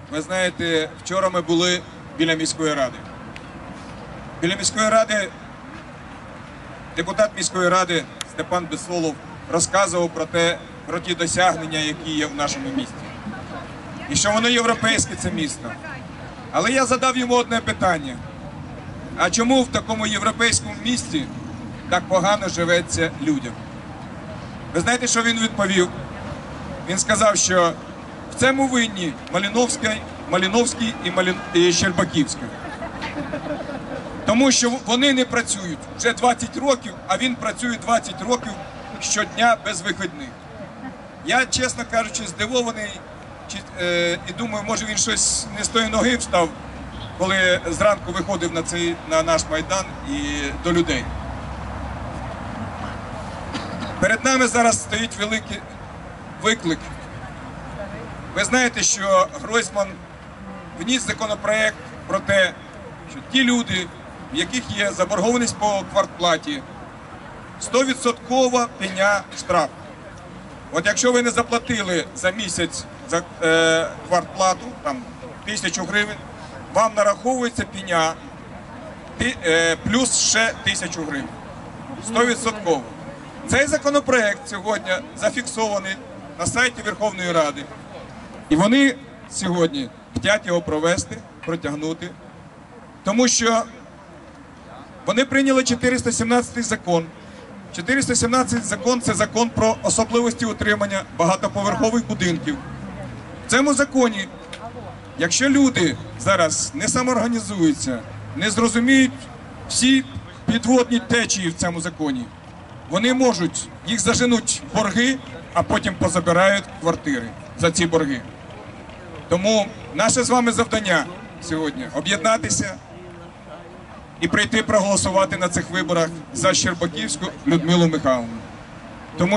Ви знаєте, вчора ми були біля міської ради. Біля міської ради депутат міської ради Степан Бесолов розказував про ті досягнення, які є в нашому місті. І що воно європейське, це місто. Але я задав йому одне питання. А чому в такому європейському місті так погано живеться людям? Ви знаєте, що він відповів? Він сказав, що в цьому винні Малиновський і Щербаківська. Тому що вони не працюють вже 20 років, а він працює 20 років щодня без вихідних. Я, чесно кажучи, здивований і думаю, може він щось не з тої ноги встав, коли зранку виходив на наш Майдан і до людей. Перед нами зараз стоїть великий виклик. Ви знаєте, що Гройсман вніс законопроект про те, що ті люди, в яких є заборгованість по квартплаті, 100% пеня штраф. От якщо ви не заплатили за місяць за квартплату, там 1000 гривень, вам нараховується пеня плюс ще 1000 гривень. 100%. Цей законопроект сьогодні зафіксований на сайті Верховної Ради. І вони сьогодні хочуть його провести, протягнути, тому що вони прийняли 417 закон. 417 закон – це закон про особливості утримання багатоповерхових будинків. В цьому законі, якщо люди зараз не самоорганізуються, не зрозуміють всі підводні течії в цьому законі, вони можуть, їх заженуть в борги, а потім позабирають квартири за ці борги. Тому наше з вами завдання сьогодні – об'єднатися і прийти проголосувати на цих виборах за Щербаківську Людмилу Михайлівну.